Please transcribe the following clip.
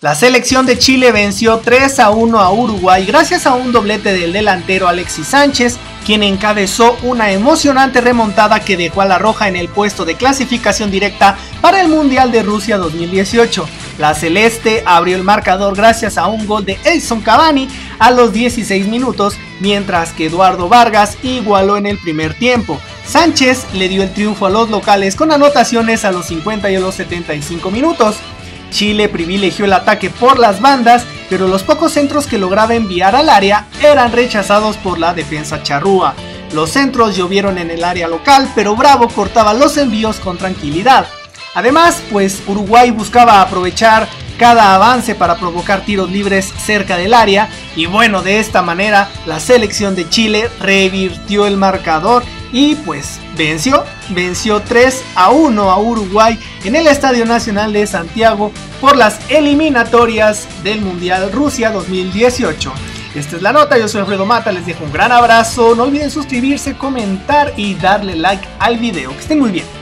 La selección de Chile venció 3-1 a Uruguay gracias a un doblete del delantero Alexis Sánchez, quien encabezó una emocionante remontada que dejó a la Roja en el puesto de clasificación directa para el Mundial de Rusia 2018. La Celeste abrió el marcador gracias a un gol de Edson Cavani a los 16 minutos, mientras que Eduardo Vargas igualó en el primer tiempo. Sánchez le dio el triunfo a los locales con anotaciones a los 50 y a los 75 minutos. Chile privilegió el ataque por las bandas, pero los pocos centros que lograba enviar al área eran rechazados por la defensa charrúa. Los centros llovieron en el área local, pero Bravo cortaba los envíos con tranquilidad. Además, pues Uruguay buscaba aprovechar cada avance para provocar tiros libres cerca del área, y bueno, de esta manera la selección de Chile revirtió el marcador y pues venció 3-1 a Uruguay en el Estadio Nacional de Santiago por las eliminatorias del Mundial Rusia 2018. Esta es la nota, yo soy Alfredo Mata, les dejo un gran abrazo, no olviden suscribirse, comentar y darle like al video, que estén muy bien.